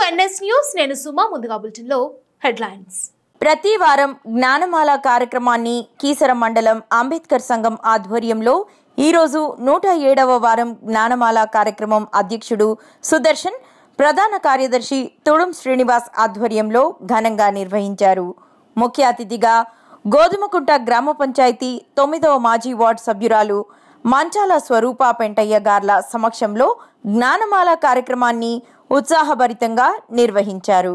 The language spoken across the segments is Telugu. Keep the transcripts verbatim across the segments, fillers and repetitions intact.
ఎన్ఎస్ న్యూస్ నేను సుమా ముందుగా బులెటిన్లో హెడ్లైన్స్. ప్రతి వారం జ్ఞానమాల కార్యక్రమాన్ని కీసర మండలం అంబేద్కర్ సంఘం ఆధ్వర్యంలో ఈరోజు నూట ఏడవ వారం జ్ఞానమాల కార్యక్రమం అధ్యక్షుడు సుదర్శన్, ప్రధాన కార్యదర్శి తుడుం శ్రీనివాస్ ఆధ్వర్యంలో ఘనంగా నిర్వహించారు. ముఖ్య అతిథిగా గోధుమకుంట గ్రామ పంచాయతీ తొమ్మిదవ మాజీ వార్డు సభ్యురాలు మంచాల స్వరూప పెంటయ్య గార్ల సమక్షంలో జ్ఞానమాల కార్యక్రమాన్ని ఉత్సాహభరితంగా నిర్వహించారు.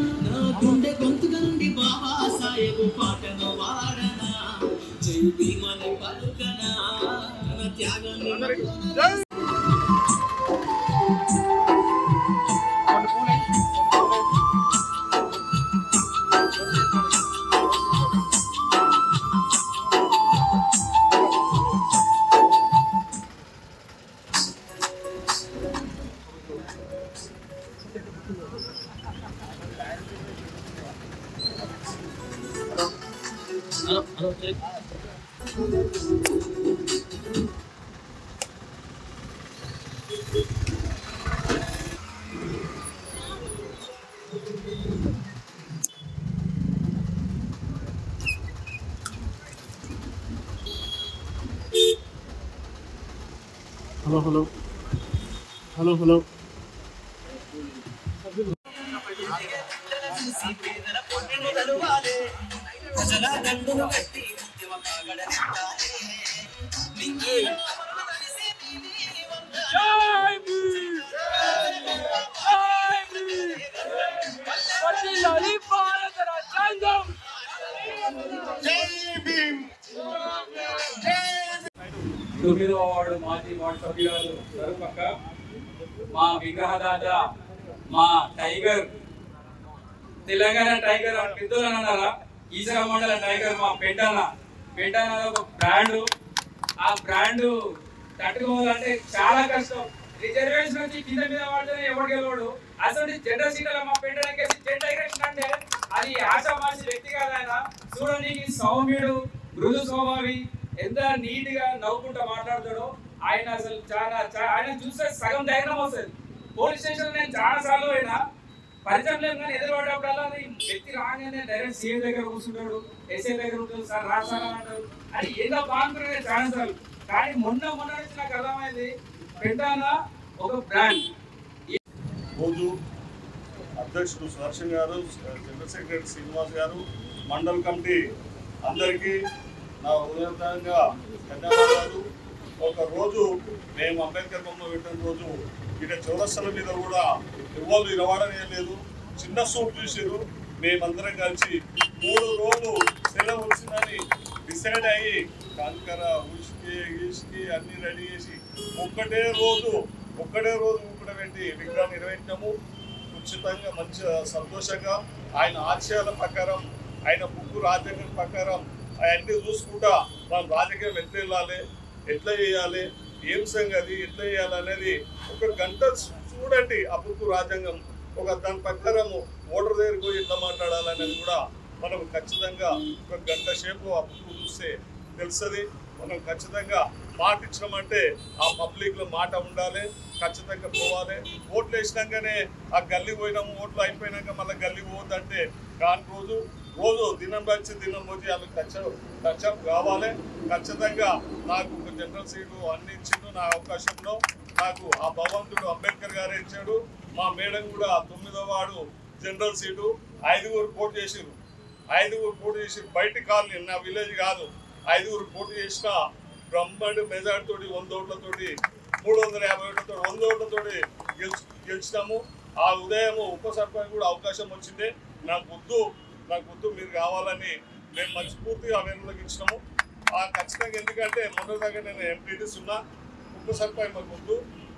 Hello, check. Hello, hello. Hello, hello. తొమ్మిదవ వార్డు మాజీ వార్డు సభ్యురాలు సరుపక్క, మా విగ్రహదాత, మా టైగర్, తెలంగాణ టైగర్ పెద్దోళ్ళని అన్నారా, ఈసర మండల టైగర్ మా పెంటన్న. పెంటన్న ఒక బ్రాండ్. ఆ బ్రాండ్ తట్టుకోవాలంటే చాలా కష్టం. రిజర్వేషన్ వచ్చి కింద మీద వాడితేనే ఎవరు గెలవడు. అసలు జెండర్ సీట్ల మా పెంటనకేసి జెండర్ ఎలక్షన్ అంటే అది ఆశామాసి వ్యక్తి కాదు. ఆయన చూడండి, సౌమ్యుడు, మృదు స్వభావి, ఎంత నీట్ గా నవ్వుకుంటా మాట్లాడతాడో. ఆయన అసలు చాలా ఆయన చూస్తే సగం ధైర్యం వస్తుంది. పోలీస్ స్టేషన్ నేను చాలా సార్లు పోయినా, పరిచయం లేదు కానీ ఎదురుపడ్డప్పుడల్లా వ్యక్తి రాగానే డైరెక్ట్ సీఎం దగ్గర కూర్చుంటాడు, ఎస్ఐ దగ్గర ఉంటాడు, సార్ రాసారా అంటాడు. అది ఏదో బాగుంటుంది చాలా సార్లు. కానీ మొన్న మొన్న నుంచి నాకు అర్థమైంది, పెంటన్న ఒక బ్రాండ్. రోజు అధ్యక్షుడు సుదర్శన్ గారు, జనరల్ సెక్రటరీ శ్రీనివాస్ గారు, మండల్ కమిటీ అందరికీ నా హృదయపూర్వకంగా ధన్యవాదాలు. ఒక రోజు మేము అంబేద్కర్ బొమ్మ పెట్టిన రోజు ఇక్కడ చౌరస్తల మీద కూడా ఇవ్వాలి ఇరవడనే లేదు, చిన్న సూట్ చూసారు. మేమందరం కలిసి మూడు రోజులు సెలవు వచ్చిందని డిసైడ్ అయ్యి కంకర ఉష్కి ఇష్కి అన్ని రెడీ చేసి ఒక్కటే రోజు ఒక్కటే రోజు ఊపిడ పెట్టి విగ్రహం నిర్వహించాము. ఉచితంగా మంచి సంతోషంగా ఆయన ఆశయాల ప్రకారం, ఆయన బుక్కు రాజ్యాంగం ప్రకారం అవన్నీ చూసుకుంటా మనం రాజకీయం ఎట్లా వెళ్ళాలి, ఎట్లా చేయాలి, ఏం సంగతి ఎట్లా చేయాలి అనేది ఒక గంట చూడండి. ఆ బుక్కు రాజ్యాంగం ఒక దాని ప్రకారము ఓటర్ దగ్గరికి పోయి ఎట్లా మాట్లాడాలనేది కూడా మనం ఖచ్చితంగా ఒక గంట సేపు ఆ బుక్కు చూస్తే తెలుస్తుంది. మనం ఖచ్చితంగా మాట ఇచ్చినామంటే ఆ పబ్లిక్లో మాట ఉండాలి, ఖచ్చితంగా పోవాలి. ఓట్లు వేసినాకనే ఆ గల్లీ పోయినాము, ఓట్లు అయిపోయినాక మళ్ళీ గల్లీ పోవద్దంటే కాని రోజు రోజు దినం వచ్చి దినం వచ్చి వాళ్ళకి టచ్ టచ్అప్ కావాలి. ఖచ్చితంగా నాకు ఒక జనరల్ సీటు అన్ని ఇచ్చిండు. నా అవకాశంలో నాకు ఆ భగవంతుడు అంబేద్కర్ గారే ఇచ్చాడు. మా మేడం కూడా తొమ్మిదో వాడు జనరల్ సీటు ఐదుగురు పోటీ చేసిరు. ఐదుగురు పోటీ చేసి బయట కాలనీ, నా విలేజ్ కాదు, ఐదుగురు పోటీ చేసిన బ్రహ్మాండ మెజార్టీ తోటి వంద ఓట్లతోటి మూడు వందల యాభై ఓట్లతో వంద ఓట్లతోటి గెలిచి గెలిచినాము. ఆ ఉదయం ఉప సర్పంచ్ కూడా అవకాశం వచ్చింది. నాకు వద్దు నాకు వద్దు మీరు కావాలని మేము మనస్ఫూర్తిగా వేరులోకి ఇచ్చినాము. ఆ ఖచ్చితంగా ఎందుకంటే మొన్న దగ్గర నేను ఎంపీటీస్ ఉన్నా, ఉప సర్పంచ్ మాకు వద్దు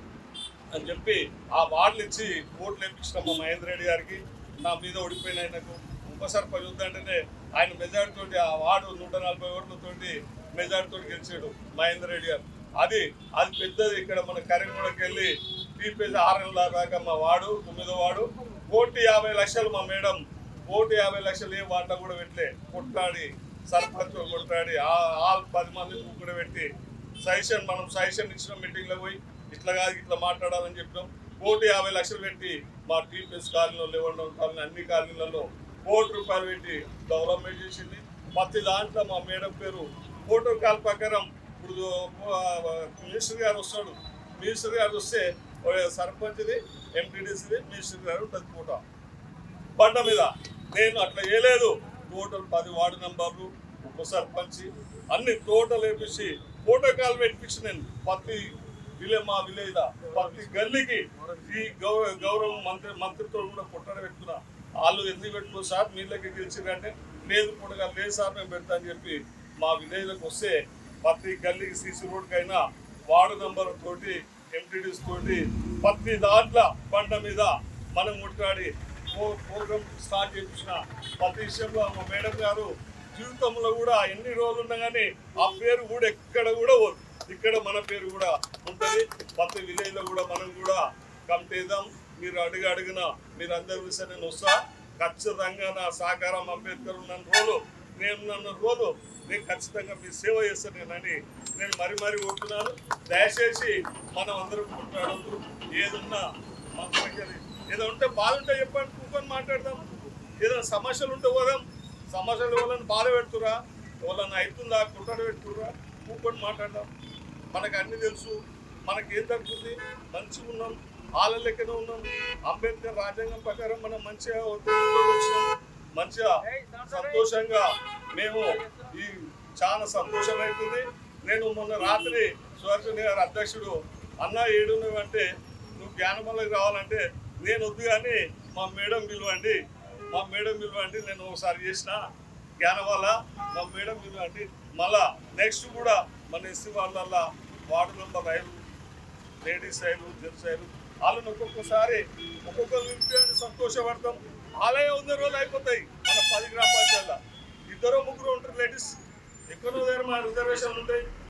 అని చెప్పి ఆ వార్డులు ఇచ్చి ఓట్లు వేయించినాము మహేందర్ రెడ్డి గారికి. నా మీద ఓడిపోయిన ఆయనకు ఉప సర్పంచ్ వద్దంటేనే ఆయన మెజార్టీ తోటి ఆ వార్డు నూట నలభై ఓట్లతోటి మెజార్టీ తోటి గెలిచాడు మహేందర్ రెడ్డి గారు. అది అది పెద్దది. ఇక్కడ మన కరీంగూడకి వెళ్ళి టీపీఎస్ ఆరు నెలల దాకా మా వాడు తొమ్మిదో వాడు కోటి యాభై లక్షలు మా మేడం కోటి యాభై లక్షలు ఏ వార్డులో కూడా పెట్టలే, కొట్లాడి సర్పంచ్ కొట్లాడి ఆ పది మంది కూడా పెట్టి సజెషన్ మనం సజెషన్ ఇచ్చిన మీటింగ్లో పోయి ఇట్లా కాదు ఇట్లా మాట్లాడాలని చెప్పినాం. కోటి యాభై లక్షలు పెట్టి మా టీపీఎస్ కాలనీలో లెవెన్ కాలనీ అన్ని కాలనీలలో కోటి రూపాయలు పెట్టి డెవలప్మెంట్ చేసింది. ప్రతి దాంట్లో మా మేడం పేరు ప్రోటోకాల్ ప్రకారం ఇప్పుడు మినిస్టర్ గారు వస్తాడు, మినిస్టర్ గారు వస్తే సర్పంచ్ది ఎంపీడీసీది మినిస్టర్ గారు ఉంటుంది ఫోటో బండ మీద. నేను అట్లా వేయలేదు. టోటల్ పది వార్డు నంబర్లు ఉప సర్పంచ్ అన్ని టోటల్ వేపించి ప్రోటోకాల్ పెట్టించి నేను ప్రతి విలే మా విలేజ్ ప్రతి గల్లీకి ఈ గౌరవ గౌరవ మంత్రి మంత్రితో కూడా పుట్టడ పెట్టుకున్నా. వాళ్ళు ఎందుకు పెట్టుకో సార్ నీళ్ళకి గెలిచిరంటే లేదు పుట్టగా లేదు సార్ మేము పెడతా అని చెప్పి మా విలేజ్లకు వస్తే ప్రతి గల్లీకి సీసీ రోడ్కైనా వార్డు నంబర్ తోటి ఎంపీడీస్ తోటి ప్రతి దాంట్లో బండ మీద మనం ముట్లాడి ప్రోగ్రామ్ స్టార్ట్ చేయించిన ప్రతి విషయంలో మా మేడం గారు జీవితంలో కూడా ఎన్ని రోజులు ఉన్నా కానీ ఆ పేరు కూడా ఎక్కడ కూడా ఇక్కడ మన పేరు కూడా ఉంటుంది. ప్రతి విలేజ్లో కూడా మనం కూడా కంటేద్దాం. మీరు అడుగు అడుగున మీరు అందరి విషయం నేను వస్తా. ఖచ్చితంగా నా సహకారం అంబేద్కర్ ఉన్న రోజు నేను నన్న రోజు నేను ఖచ్చితంగా మీ సేవ చేస్తాను నేనని నేను మరి మరీ కోరుతున్నాను. దయచేసి మనం అందరం కొట్లాడద్దు. ఏదన్నా మనకి ఏదో ఉంటే బాధ ఉంటే చెప్పండి, కూర్చొని మాట్లాడదాం. ఏదైనా సమస్యలు ఉంటే పోదాం. సమస్యలు వాళ్ళని బాధ పెడుతురా, వాళ్ళని అవుతుందా కుట్టాడు పెడుతురా, కూర్చొని మాట్లాడదాం. మనకు అన్ని తెలుసు, మనకి ఏం తగ్గుతుంది, మంచిగా ఉన్నాం, వాళ్ళ లెక్కనే ఉన్నాం. అంబేద్కర్ రాజ్యాంగం ప్రకారం మనం మంచిగా వచ్చినాం, మంచిగా సంతోషంగా మేము ఈ చాలా సంతోషం అవుతుంది. నేను మొన్న రాత్రి సుదర్శన్ గారు అధ్యక్షుడు అన్న ఏడు అంటే నువ్వు జ్ఞానమల్లకి రావాలంటే నేను వద్దు కానీ మా మేడం పిలువండి, మా మేడం పిలువండి. నేను ఒకసారి చేసిన జ్ఞానమల్ల మా మేడం పిలువండి. మళ్ళా నెక్స్ట్ కూడా మన ఎస్సీ వాళ్ళ వార్డు నంబర్ రైలు లేడీస్ రైలు జెంట్స్ రైలు వాళ్ళని ఒక్కొక్కసారి ఒక్కొక్కరు నిలిపి సంతోషపడతాం. అలాగే వంద రోజులు అయిపోతాయి. మన పది గ్రామ పంచాయతీల ఇద్దరు ముగ్గురు ఉంటారు లేడీస్, ఎక్కడో దగ్గర మన రిజర్వేషన్లు ఉంటాయి.